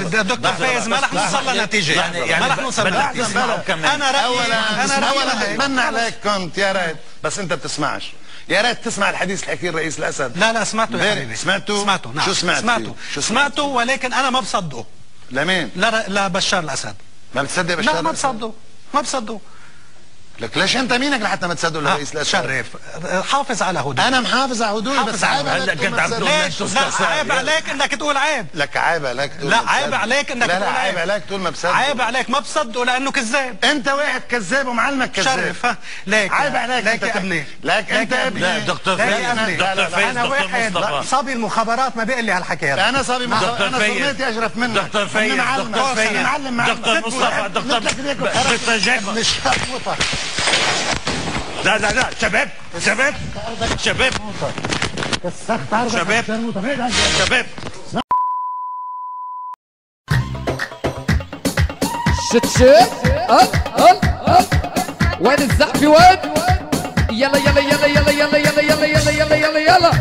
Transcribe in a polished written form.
دكتور فايز ما رح نوصل لنتيجه، يعني ما رح نوصل لنتيجه. انا رايي اتمنى عليك كنت يا ريت، بس انت بتسمعش. يا ريت تسمع الحديث اللي حكيه الرئيس الاسد. لا سمعته يا حبيبي. سمعته؟ نعم. شو سمعته؟ سمعته ولكن انا ما بصدقه. لمين؟ لا بشار الاسد. ما بتصدق بشار الاسد؟ لا ما بصدقه. لك ليش انت مينك لحتى ما تصدقوا للرئيس الاسد؟ شرف حافظ على هدوء. انا محافظ على هدوءي، بس عيب عليك تقول ما بصدق. لا عيب عليك انك تقول عيب. لك عيب عليك تقول لا عيب عليك انك تقول عيب عليك تقول ما بصدق. عيب عليك ما بصدقه لانه كذاب. انت واحد كذاب ومعلمك كذاب. شرف ليك عيب عليك. ليك يا ابني. لك انت ابني. لا دكتور فايز، انا واحد صبي المخابرات ما بيقول لي هالحكي هذا. انا صبي مخابرات، انا صرمتي اشرف منك. دكتور فايز، دكتور فايز، دكتور مصطفى، دكتور بتجيب مش هتوطى. لا شباب شباب شباب شباب شباب شت وين الزحف وين؟ يلا يلا يلا يلا يلا يلا يلا يلا يلا يلا يلا